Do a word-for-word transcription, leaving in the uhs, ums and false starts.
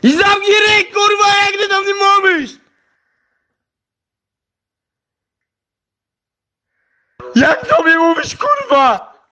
I zamknij ryj, kurwa, jak ty do mnie mówisz! Jak do mnie mówisz, kurwa?